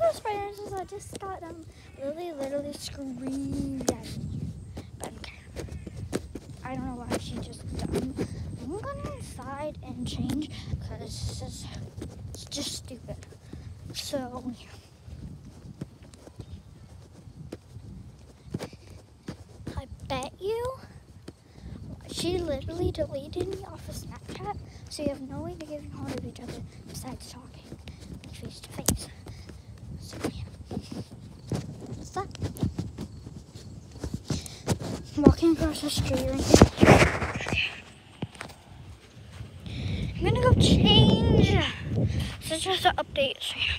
those spiders I just got them. Lily literally screamed at me. But okay. I don't know why she just done. I'm gonna inside and change because it's just stupid. So yeah. I bet you she literally deleted me off of Snapchat, so you have no way to get a hold of each other besides talking face to face. So yeah. What's that? Walking across the street right now. Okay. I'm gonna go change. This is just an update. So yeah.